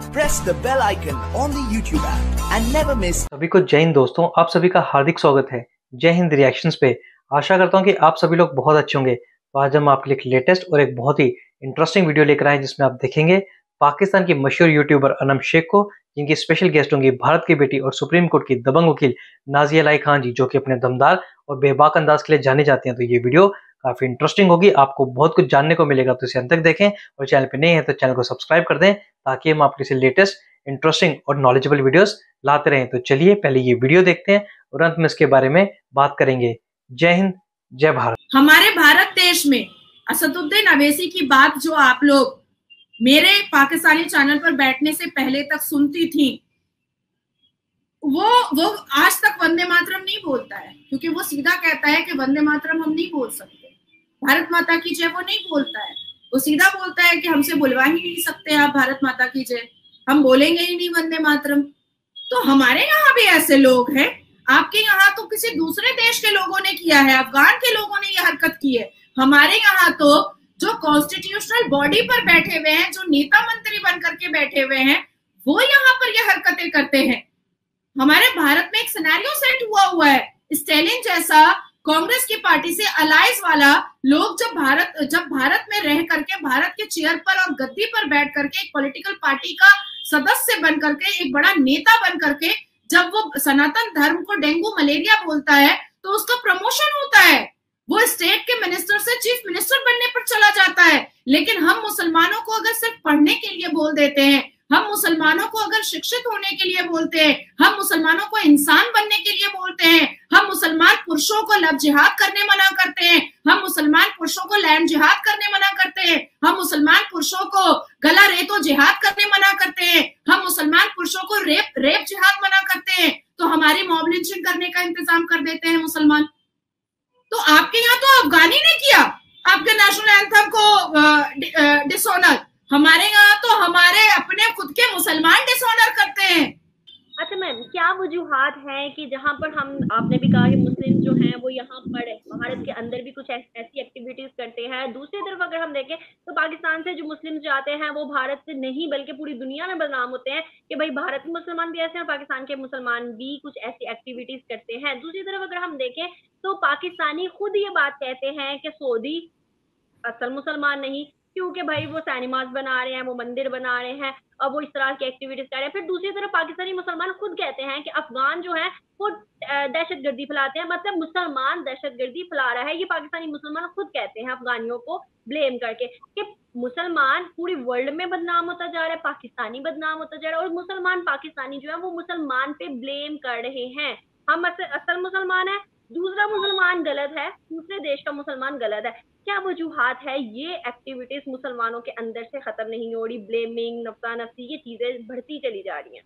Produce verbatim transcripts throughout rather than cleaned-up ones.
Press the bell icon on the YouTube app and never miss. सभी को जय हिंद दोस्तों, आप सभी का हार्दिक स्वागत है जय हिंद रिएक्शंस पे। आशा करता हूँ कि आप सभी लोग बहुत अच्छे होंगे। तो आज हम आपके लिए एक लेटेस्ट और एक बहुत ही इंटरेस्टिंग वीडियो लेकर आए जिसमें आप देखेंगे पाकिस्तान की मशहूर यूट्यूबर अनम शेख को, जिनकी स्पेशल गेस्ट होंगी भारत की बेटी और सुप्रीम कोर्ट की दबंग वकील नाजिया लाई खान जी, जो कि अपने दमदार और बेबाक अंदाज के लिए जाने जाते हैं। तो ये वीडियो काफी इंटरेस्टिंग होगी, आपको बहुत कुछ जानने को मिलेगा, तो इसे अंत तक देखें और चैनल पे नए हैं तो चैनल को सब्सक्राइब कर दें ताकि हम आपके लिए लेटेस्ट इंटरेस्टिंग और नॉलेजेबल वीडियोस लाते रहें। तो चलिए पहले ये वीडियो देखते हैं और अंत में इसके बारे में बात करेंगे। जय हिंद, जय भारत। हमारे भारत देश में असदुद्दीन अवैसी की बात जो आप लोग मेरे पाकिस्तानी चैनल पर बैठने से पहले तक सुनती थी, वो वो आज तक वंदे मातरम नहीं बोलता है, क्योंकि वो सीधा कहता है कि वंदे मातरम हम नहीं बोल सकते, भारत माता की जय वो नहीं बोलता है। वो सीधा बोलता है कि हमसे बुलवा ही नहीं सकते आप भारत माता की जय, हम बोलेंगे ही नहीं वंदे मातरम। तो हमारे यहाँ भी ऐसे लोग हैं, आपके यहाँ तो किसी दूसरे देश के लोगों ने किया है, अफगान के लोगों ने ये हरकत की है। हमारे यहाँ तो जो कॉन्स्टिट्यूशनल बॉडी पर बैठे हुए हैं, जो नेता मंत्री बन करके बैठे हुए हैं, वो यहाँ पर ये हरकतें करते हैं। हमारे भारत में एक सिनेरियो सेट हुआ हुआ है, स्टैलिन जैसा कांग्रेस की पार्टी से अलायंस वाला लोग जब भारत जब भारत में रह करके भारत के चेयर पर और गद्दी पर बैठ करके एक पॉलिटिकल पार्टी का सदस्य बन करके, एक बड़ा नेता बन करके जब वो सनातन धर्म को डेंगू मलेरिया बोलता है तो उसका प्रमोशन होता है, वो स्टेट के मिनिस्टर से चीफ मिनिस्टर बनने पर चला जाता है। लेकिन हम मुसलमानों को अगर सिर्फ पढ़ने के लिए बोल देते हैं, हम मुसलमानों को अगर शिक्षित होने के लिए बोलते हैं, हम मुसलमानों को इंसान बनने के लिए बोलते हैं, हम मुसलमान पुरुषों को लव जिहाद करने मना करते हैं, हम मुसलमान पुरुषों को लैंड जिहाद करने मना करते हैं, हम मुसलमान पुरुषों को गला रेतो जिहाद करने मना करते हैं, हम मुसलमान पुरुषों को रेप रेप जिहाद मना करते हैं, तो हमारी मॉब लिंचिंग करने का इंतजाम कर देते हैं मुसलमान। तो आपके यहाँ तो अफगानी ने किया आपके नेशनल एंथम को डिसऑनर, हमारे यहाँ तो हमारे अपने खुद के मुसलमान डिसऑनर करते हैं। अच्छा मैम, क्या वजूहात है कि जहाँ पर हम, आपने भी कहा कि मुस्लिम जो हैं वो यहाँ पर भारत के अंदर भी कुछ ऐसी एक्टिविटीज करते हैं, दूसरी तरफ अगर हम देखें तो पाकिस्तान से जो मुस्लिम जाते हैं वो भारत से नहीं बल्कि पूरी दुनिया में बदनाम होते हैं कि भाई भारत के मुसलमान भी ऐसे हैं, पाकिस्तान के मुसलमान भी कुछ ऐसी एक्टिविटीज करते हैं। दूसरी तरफ अगर हम देखें तो पाकिस्तानी खुद ये बात कहते हैं कि सऊदी असल मुसलमान नहीं, क्योंकि भाई वो सिनेमाज बना रहे हैं, वो मंदिर बना रहे हैं और वो इस तरह की एक्टिविटीज कर रहे हैं। फिर दूसरी तरफ पाकिस्तानी मुसलमान खुद कहते हैं कि अफगान जो है वो दहशतगर्दी फैलाते हैं, मतलब मुसलमान दहशतगर्दी फैला रहा है। ये पाकिस्तानी मुसलमान खुद कहते हैं अफगानियों को ब्लेम करके कि मुसलमान पूरी वर्ल्ड में बदनाम होता जा रहा है, पाकिस्तानी बदनाम होता जा रहा है और मुसलमान पाकिस्तानी जो है वो मुसलमान पे ब्लेम कर रहे हैं। हम असल मुसलमान है, दूसरा मुसलमान गलत है, दूसरे देश का मुसलमान गलत है। क्या वजूहात है ये एक्टिविटीज मुसलमानों के अंदर से खत्म नहीं हो रही? ब्लेमिंग, नफसा नफसी, ये चीजें बढ़ती चली जा रही हैं।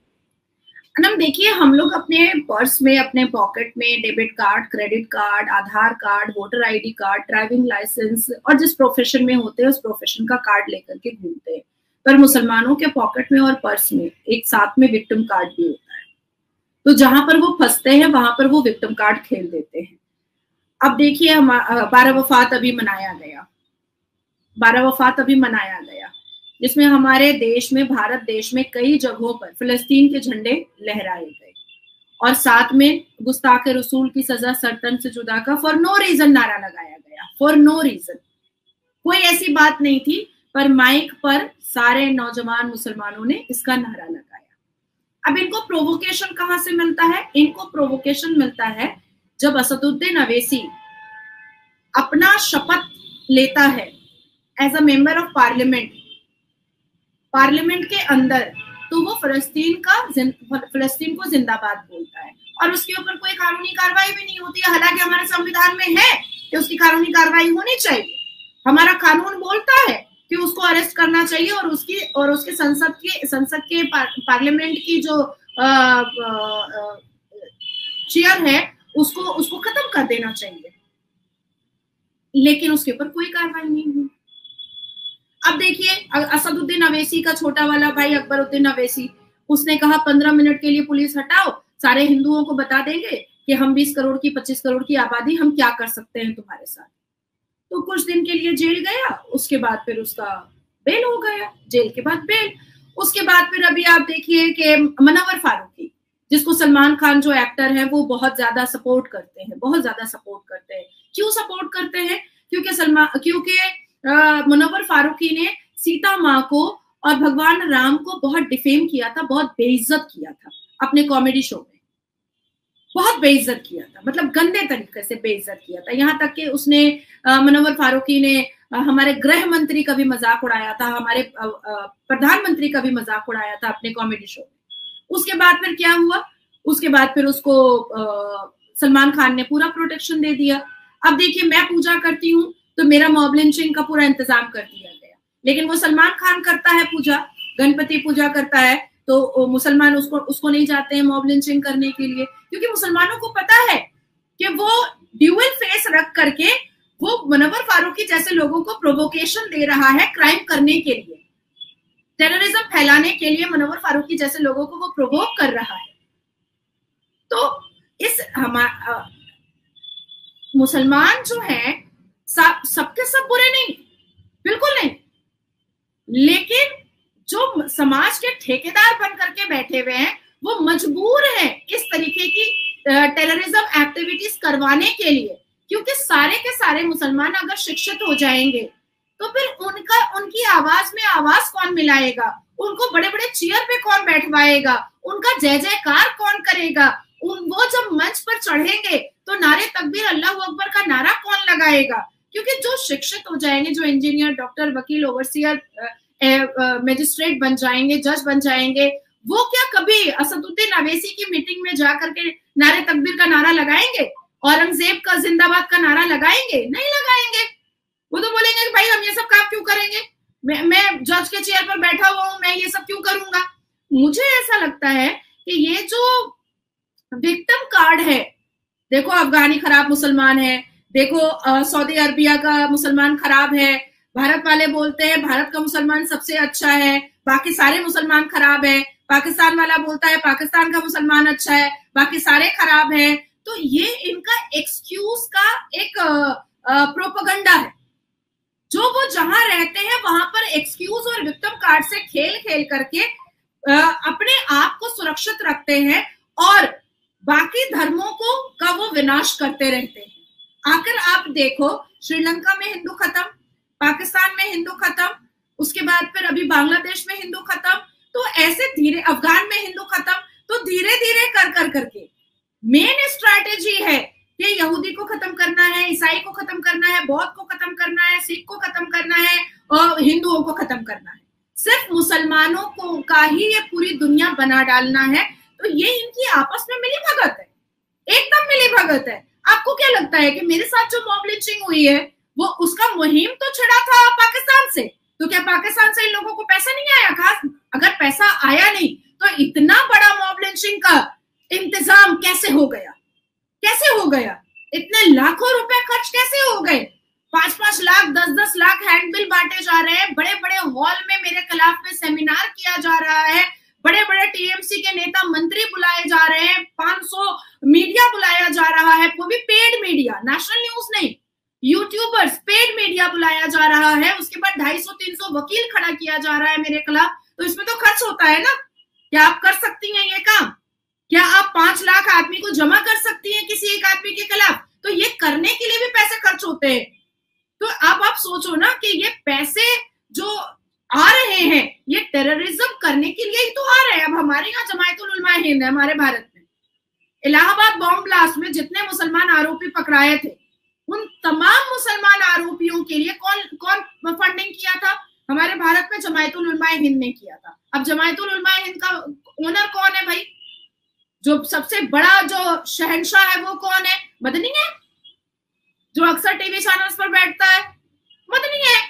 अनम देखिए, हम लोग अपने पर्स में, अपने पॉकेट में debit card, credit card, Aadhaar card, voter ID card, driving licence और जिस प्रोफेशन में होते हैं उस प्रोफेशन का कार्ड लेकर के घूमते हैं, पर मुसलमानों के पॉकेट में और पर्स में एक साथ में विक्टिम कार्ड भी होता है। तो जहां पर वो फंसते हैं वहां पर वो विक्टिम कार्ड खेल देते हैं। अब देखिए, हम बारह वफात अभी मनाया गया बारह वफात अभी मनाया गया जिसमें हमारे देश में, भारत देश में कई जगहों पर फिलिस्तीन के झंडे लहराए गए और साथ में गुस्ताख रसूल की सजा सरतन से जुदा का फॉर नो रीजन नारा लगाया गया। फॉर नो रीजन, कोई ऐसी बात नहीं थी, पर माइक पर सारे नौजवान मुसलमानों ने इसका नारा लगाया। अब इनको प्रोवोकेशन कहाँ से मिलता है? इनको प्रोवोकेशन मिलता है जब असदुद्दीन अवैसी अपना शपथ लेता है as a member of parliament parliament के अंदर, तो वो फिलिस्तीन का फिलिस्तीन को जिंदाबाद बोलता है और उसके ऊपर कोई कानूनी कार्रवाई भी नहीं होती है। हालांकि हमारे संविधान में है कि उसकी कानूनी कार्रवाई होनी चाहिए, हमारा कानून बोलता है कि उसको अरेस्ट करना चाहिए और उसकी और उसके संसद के संसद के पार्लियामेंट की जो चेयर है उसको उसको खत्म कर देना चाहिए, लेकिन उसके ऊपर कोई कार्रवाई नहीं हुई। अब देखिए, असदुद्दीन अवैसी का छोटा वाला भाई अकबरुद्दीन अवैसी, उसने कहा पंद्रह मिनट के लिए पुलिस हटाओ, सारे हिंदुओं को बता देंगे कि हम बीस करोड़ की पच्चीस करोड़ की आबादी, हम क्या कर सकते हैं तुम्हारे साथ। तो कुछ दिन के लिए जेल गया, उसके बाद फिर उसका बेल हो गया, जेल के बाद बेल। उसके बाद फिर अभी आप देखिए कि मुनव्वर फारूकी, जिसको सलमान खान जो एक्टर है वो बहुत ज्यादा सपोर्ट करते हैं, बहुत ज्यादा सपोर्ट करते हैं। क्यों सपोर्ट करते हैं? क्योंकि सलमान क्योंकि मुनव्वर फारूकी ने सीता माँ को और भगवान राम को बहुत डिफेम किया था, बहुत बेइज्जत किया था अपने कॉमेडी शो में, बहुत बेइज्जत किया था, मतलब गंदे तरीके से बेइज्जत किया था। यहाँ तक कि उसने मुनव्वर फारूकी ने हमारे गृह मंत्री का भी मजाक उड़ाया था, हमारे प्रधानमंत्री का भी मजाक उड़ाया था अपने कॉमेडी शो में। उसके बाद फिर क्या हुआ? उसके बाद फिर उसको सलमान खान ने पूरा प्रोटेक्शन दे दिया। अब देखिए, मैं पूजा करती हूँ तो मेरा मॉब लिंचिंग का पूरा इंतजाम कर दिया गया, लेकिन वो सलमान खान करता है पूजा, गणपति पूजा करता है, तो मुसलमान उसको उसको नहीं जाते हैं मॉब लिंचिंग करने के लिए, क्योंकि मुसलमानों को पता है कि वो ड्यूअल फेस रख करके वो मुनव्वर फारूकी जैसे लोगों को प्रोवोकेशन दे रहा है क्राइम करने के लिए, टेररिज्म फैलाने के लिए मुनव्वर फारूकी जैसे लोगों को वो प्रोवोक कर रहा है। तो इस हमारा मुसलमान जो है सब सबके सब बुरे नहीं, बिल्कुल नहीं, लेकिन जो समाज के ठेकेदार बन करके बैठे हुए हैं वो मजबूर हैं इस तरीके की टेररिज्म एक्टिविटीज करवाने के लिए, क्योंकि सारे के सारे मुसलमान अगर शिक्षित हो जाएंगे तो फिर उनका उनकी आवाज में आवाज कौन मिलाएगा, उनको बड़े बड़े चेयर पे कौन बैठवाएगा, उनका जय जयकार कौन करेगा, उन वो जब मंच पर चढ़ेंगे तो नारे तकबीर अल्लाह अकबर का नारा कौन लगाएगा? क्योंकि जो शिक्षित हो जाएंगे, जो इंजीनियर, डॉक्टर, वकील, ओवरसियर, मजिस्ट्रेट बन जाएंगे, जज बन जाएंगे, वो क्या कभी असदुद्दीन अवैसी की मीटिंग में जाकर के नारे तकबीर का नारा लगाएंगे, औरंगजेब का जिंदाबाद का नारा लगाएंगे? नहीं लगाएंगे। वो तो बोलेंगे कि भाई हम ये सब काम क्यों करेंगे, मैं, मैं जज के चेयर पर बैठा हुआ हूं, मैं ये सब क्यों करूंगा। मुझे ऐसा लगता है कि ये जो विक्टिम कार्ड है, देखो अफगानी खराब मुसलमान है, देखो सऊदी अरबिया का मुसलमान खराब है, भारत वाले बोलते हैं भारत का मुसलमान सबसे अच्छा है, बाकी सारे मुसलमान खराब है, पाकिस्तान वाला बोलता है पाकिस्तान का मुसलमान अच्छा है, बाकी सारे खराब हैं। तो ये इनका एक्सक्यूज का एक प्रोपेगेंडा है, जो वो जहां रहते हैं वहां पर एक्सक्यूज और विक्टिम कार्ड से खेल खेल करके आ, अपने आप को सुरक्षित रखते हैं और बाकी धर्मों को का वो विनाश करते रहते हैं। आखिर आप देखो, श्रीलंका में हिंदू खत्म, पाकिस्तान में हिंदू खत्म, उसके बाद फिर अभी बांग्लादेश में हिंदू खत्म, तो ऐसे धीरे अफगान में हिंदू खत्म, तो धीरे धीरे कर कर करके मेन स्ट्रैटेजी है कि यहूदी को खत्म करना है, ईसाई को खत्म करना है, बौद्ध को खत्म करना है, सिख को खत्म करना है और हिंदुओं को खत्म करना है। सिर्फ मुसलमानों को का ही ये पूरी दुनिया बना डालना है। तो ये इनकी आपस में मिली भगत है, एकदम मिली भगत है। आपको क्या लगता है कि मेरे साथ जो मॉब लिंचिंग हुई है वो उसका मुहिम तो छिड़ा था पाकिस्तान से, तो क्या पाकिस्तान से इन लोगों को पैसा नहीं आया? खास अगर पैसा आया नहीं तो इतना बड़ा मॉब लिंचिंग का इंतजाम कैसे हो गया? कैसे हो गया? इतने लाखों रुपए खर्च कैसे हो गए? पांच पांच लाख, दस दस लाख हैंडबिल बांटे जा रहे हैं, बड़े बड़े हॉल में मेरे खिलाफ में सेमिनार किया जा रहा है, बड़े बड़े टीएमसी के नेता मंत्री बुलाए जा रहे हैं, पांच सौ मीडिया बुलाया जा रहा है, वो भी पेड मीडिया, नेशनल न्यूज नहीं, यूट्यूबर्स, पेड मीडिया बुलाया जा रहा है। उसके बाद ढाई सौ तीन सौ वकील खड़ा किया जा रहा है मेरे खिलाफ। तो इसमें तो खर्च होता है ना। क्या आप कर सकती हैं ये काम? क्या आप पांच लाख आदमी को जमा कर सकती हैं किसी एक आदमी के खिलाफ? तो ये करने के लिए भी पैसे खर्च होते हैं। तो अब आप सोचो ना कि ये पैसे जो आ रहे हैं ये टेररिज्म करने के लिए ही तो आ रहे हैं। अब हमारे यहाँ जमायतुल उलमा हिंद है, हमारे भारत में इलाहाबाद बॉम्ब ब्लास्ट में जितने मुसलमान आरोपी पकड़ाए थे उन तमाम मुसलमान आरोपियों के लिए कौन कौन फंडिंग किया था? हमारे भारत में जमायतुल उलमा हिंद ने किया था। अब जमायतुल उलमा हिंद का ओनर कौन है भाई? जो सबसे बड़ा जो शहंशाह है वो कौन है? मदनी है, जो अक्सर टीवी चैनल्स पर बैठता है, मदनी है।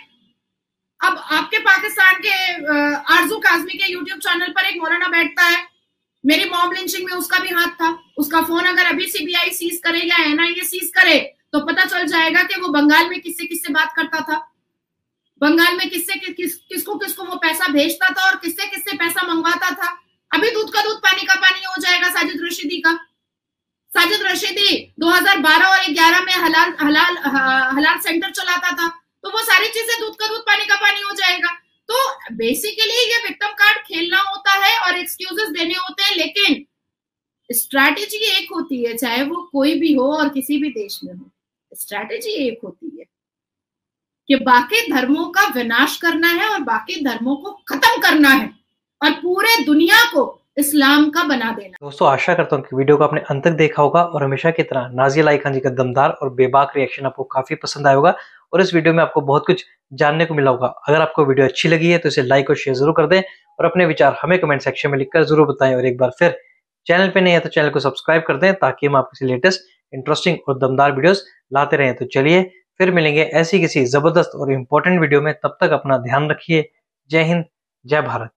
अब आपके पाकिस्तान के आरजू काजमी के यूट्यूब चैनल पर एक मौलाना बैठता है, मेरी मॉब लिंचिंग में उसका भी हाथ था। उसका फोन अगर अभी सीबीआई सीज करे या एनआईए सीज करे तो पता चल जाएगा कि वो बंगाल में किससे किससे बात करता था, बंगाल में किससे किस किसको किसको वो पैसा भेजता था और किससे किससे पैसा मंगवाता था। अभी दूध का दूध पानी का पानी हो जाएगा साजिद रशीदी का। साजिद रशीदी दो हज़ार बारह और ग्यारह में हलाल हलाल हलाल सेंटर चलाता था, तो वो सारी चीजें दूध का दूध पानी का पानी हो जाएगा। तो बेसिकली ये विक्टिम कार्ड खेलना होता है और एक्सक्यूजेस देने होते हैं, लेकिन स्ट्रैटेजी एक होती है, चाहे वो कोई भी हो और किसी भी देश में हो, स्ट्रैटेजी एक होती है कि बाकी धर्मों का विनाश करना है और बाकी धर्मों को खत्म करना है और पूरे दुनिया को इस्लाम का बना देना। दोस्तों आशा करता हूँ कि वीडियो को आपने अंत तक देखा होगा और हमेशा की तरह नाज़िया अलाई खान जी का दमदार और बेबाक रिएक्शन आपको काफी पसंद आया होगा और इस वीडियो में आपको बहुत कुछ जानने को मिला होगा। अगर आपको वीडियो अच्छी लगी है तो इसे लाइक और शेयर जरूर कर दें और अपने विचार हमें कमेंट सेक्शन में लिखकर जरूर बताएं और एक बार फिर चैनल पे नहीं है तो चैनल को सब्सक्राइब कर दें ताकि हम आपके लेटेस्ट इंटरेस्टिंग और दमदार वीडियोस लाते रहें। तो चलिए फिर मिलेंगे ऐसी किसी जबरदस्त और इम्पोर्टेंट वीडियो में, तब तक अपना ध्यान रखिए। जय हिंद, जय भारत।